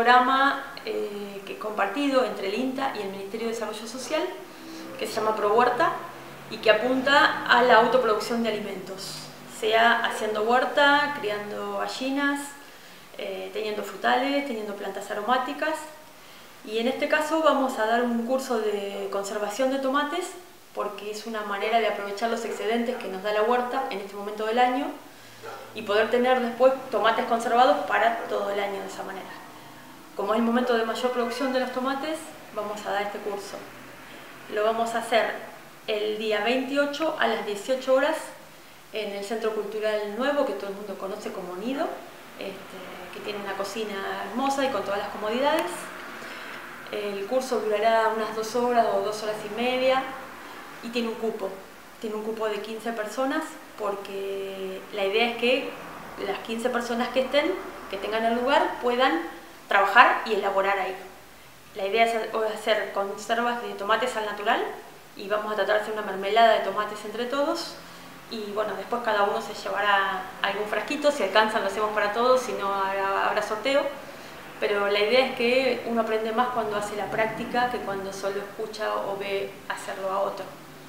programa que compartido entre el INTA y el Ministerio de Desarrollo Social, que se llama ProHuerta y que apunta a la autoproducción de alimentos, sea haciendo huerta, criando gallinas, teniendo frutales, teniendo plantas aromáticas. Y en este caso vamos a dar un curso de conservación de tomates, porque es una manera de aprovechar los excedentes que nos da la huerta en este momento del año y poder tener después tomates conservados para todo el año de esa manera. Como es el momento de mayor producción de los tomates, vamos a dar este curso. Lo vamos a hacer el día 28 a las 18 horas en el Centro Cultural Nuevo, que todo el mundo conoce como Nido, que tiene una cocina hermosa y con todas las comodidades. El curso durará unas 2 horas o 2 horas y media y tiene un cupo de 15 personas, porque la idea es que las 15 personas que tengan el lugar puedan trabajar y elaborar ahí. La idea es hacer conservas de tomates al natural y vamos a tratar de hacer una mermelada de tomates entre todos. Y bueno, después cada uno se llevará algún frasquito, si alcanzan lo hacemos para todos, si no habrá sorteo. Pero la idea es que uno aprende más cuando hace la práctica que cuando solo escucha o ve hacerlo a otro.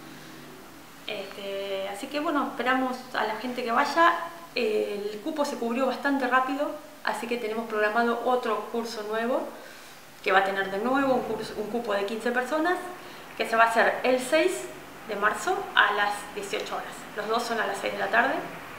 Así que bueno, esperamos a la gente que vaya. El cupo se cubrió bastante rápido, así que tenemos programado otro curso nuevo que va a tener de nuevo un cupo de 15 personas, que se va a hacer el 6 de marzo a las 18 horas. Los dos son a las 6 de la tarde.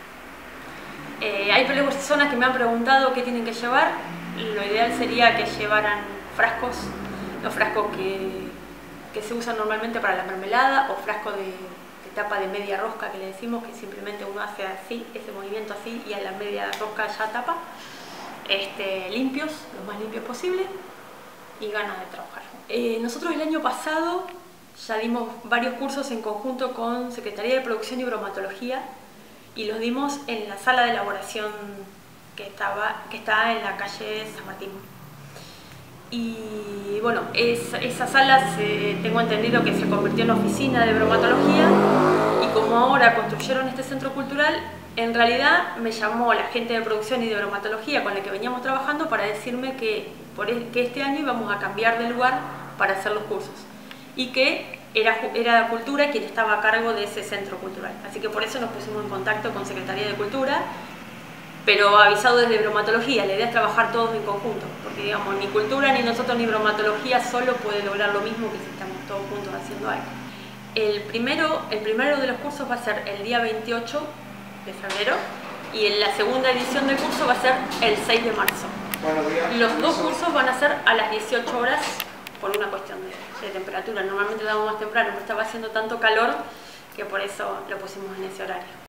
Hay personas que me han preguntado qué tienen que llevar. Lo ideal sería que llevaran frascos, los frascos que se usan normalmente para la mermelada, o frascos de tapa de media rosca, que le decimos, que simplemente uno hace así, ese movimiento así, y a la media rosca ya tapa. Limpios, lo más limpios posible, y ganas de trabajar. Nosotros el año pasado ya dimos varios cursos en conjunto con Secretaría de Producción y Bromatología, y los dimos en la sala de elaboración que está en la calle San Martín. Y bueno, esa sala tengo entendido que se convirtió en oficina de bromatología, y como ahora construyeron este centro cultural, en realidad me llamó la gente de producción y de bromatología con la que veníamos trabajando para decirme que este año íbamos a cambiar de lugar para hacer los cursos, y que era Cultura quien estaba a cargo de ese centro cultural. Así que por eso nos pusimos en contacto con Secretaría de Cultura, pero avisado desde bromatología. La idea es trabajar todos en conjunto, porque digamos, ni cultura, ni nosotros, ni bromatología solo puede lograr lo mismo que si estamos todos juntos haciendo algo. El primero de los cursos va a ser el día 28 de febrero, y la segunda edición del curso va a ser el 6 de marzo. Los dos cursos van a ser a las 18 horas por una cuestión de temperatura. Normalmente lo damos más temprano, pero estaba haciendo tanto calor que por eso lo pusimos en ese horario.